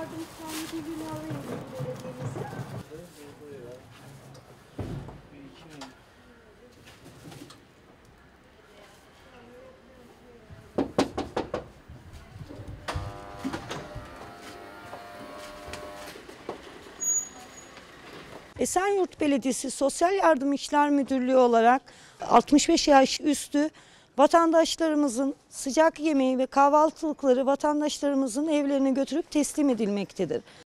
İslam Müdürlüğü'nü alayım belediyemizi. Esenyurt Belediyesi Sosyal Yardım İşler Müdürlüğü olarak 65 yaş üstü vatandaşlarımızın sıcak yemeği ve kahvaltılıkları vatandaşlarımızın evlerine götürüp teslim edilmektedir.